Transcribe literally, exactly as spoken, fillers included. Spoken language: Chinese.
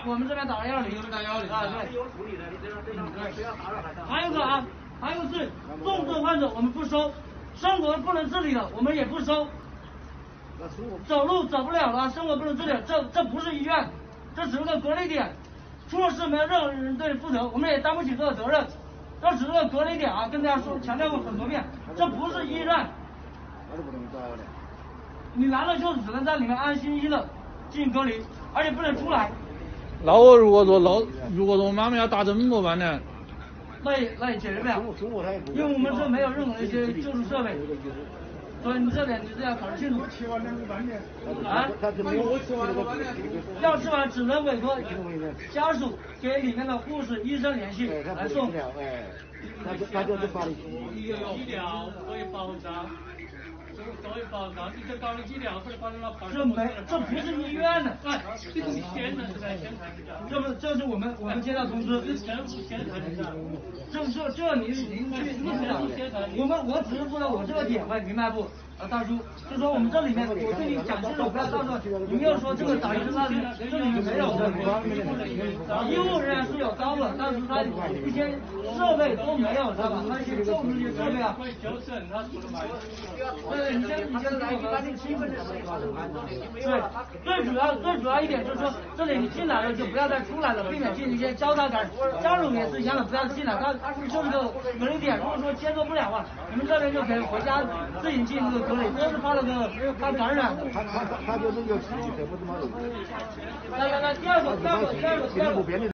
我们这边打了幺二零，打幺二零啊，对。有处理的，你这样这样不要打扰孩子。还有个啊，还有是重症患者我们不收，生活不能自理的我们也不收。走路走不了了，生活不能自理，这这不是医院，这只是个隔离点，出了事没有任何人对负责，我们也担不起这个责任。这只是个隔离点啊，跟大家说强调过很多遍，这不是医院。你来了就只能在里面安心心的进行隔离，而且不能出来。 那我如果说老，如果说我妈妈要打针怎么办呢？ 那也那也解决不了，因为我们这没有任何一些救助设备，所以你这点你这要考虑清楚。啊？要吃完只能委托家属给里面的护士、医生联系来送。 那就那就是法律。 医疗可以保障。作为保障，你这搞的医疗不是搞的那保障。 这没，这不是医院的。 哎，这个是县城是在县城是的。 这不，这是我们我们接到通知。 是政府县城是的。 这这这你您去你知道？我们我只是说到我这个点位，明白不？啊，大叔，就说我们这里面，我跟你讲清楚，不要到时候你们又说这个打针那里这里面没有的。医务人员是有刀的，但是他一些设备都没有，知道吧？他一些救助一些设备啊。对，你先你先来，你把这兴奋的事情对，最主要最主要一点就是说，这里你进来了就不要再出来了，避免进行一些交叉感染。家属也是一样的，不要进来，他就是个隔离点，如果说接受不了啊，你们这边就可以回家自己进这个隔离，都是怕那个怕感染。 他他他就是有自己的不怎么。 来来来，第二个第二个第二个第二个。